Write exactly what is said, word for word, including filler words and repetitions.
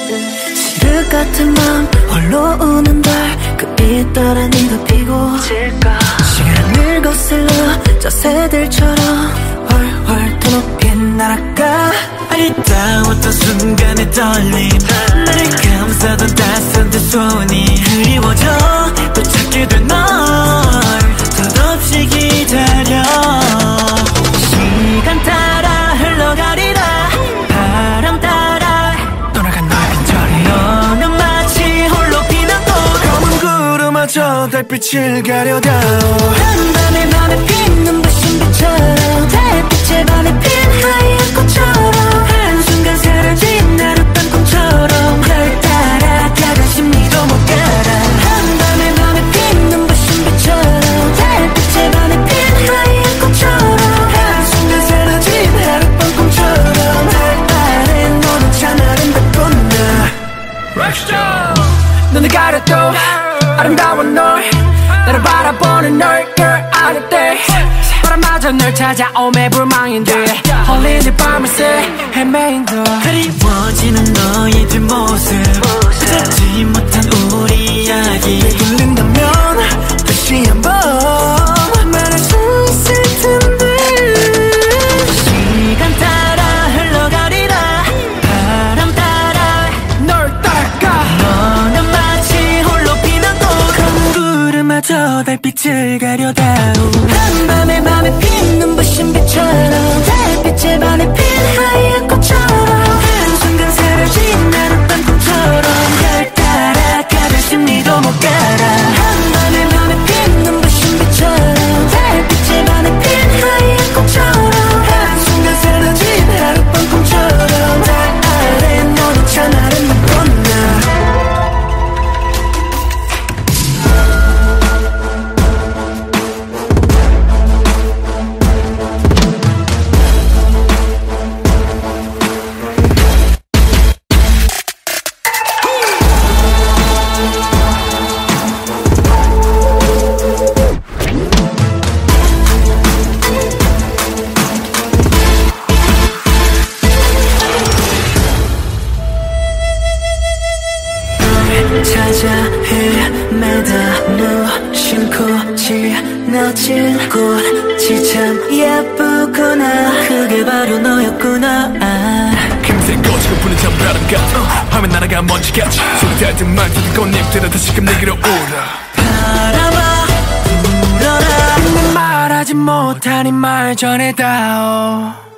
시륵 같은 맘 홀로 우는 달그 잇따라 네가 피고 시간을 거슬러 저 새들처럼 훨훨 더 높이 날아가 아리따웠던 순간의 떨림 나를 감싸던 따스한 두 손이 그리워져 또 찾게 된 널 덧없이 기다려 시간 따라 흘러가리라 바람 따라 떠나간 너의 빈자리 너는 마치 홀로 피는 꽃 검은 구름마저 달빛을 가려다 한밤에 맘에 피는 부신 빛처럼 달빛에 반해 핀 하얀 꽃처럼 한순간 사라진 하룻밤 꿈처럼 널 따라가다 심리도 못 가라 한밤에 맘에 피는 부신 빛처럼 달빛에 반해 핀 하얀 꽃처럼 한순간 사라진 하룻밤 꿈처럼 날 아래 너는 참 아름답군 나 락스타 눈을 가려도 아름다운 널 나를 바라보는 널 girl 아닐 때 바람마저 널 찾아오매 불망인데 홀린 네 밤을 새 헤매인 더 그리워지는 너의 뒷모습 찾지 못한 우리 이야기 들린다면 다시 한번 말할 수 있을 텐데 시간 따라 흘러가리라 바람 따라 널 따라가 너는 마치 홀로 피는 꽃 검은 구름마저 달빛을 가려다 한밤에 맘에 피는 부신 빛처럼 달빛에 반해 핀 하얀 꽃처럼 한순간 사라진 하룻밤 꿈처럼 널 따라가다 심리도 못 가라 한밤에 맘에 피는 부신 빛처럼 달빛에 반해 핀 하얀 꽃처럼 한순간 사라진 하룻밤 꿈처럼 날 아래 너는 참 아름답군 나 찾아 헤매다 무심코 지나친 꽃이 참 예쁘구나 그게 바로 너였구나 아. 금세 꺼지고 부는 찬바람 같아 화면 날아가 먼지같이 소리 닿을 듯만 젖은 꽃잎들은 다시금 내게로 오라 바라봐 불어라 말하지 못한 이 말 전해다오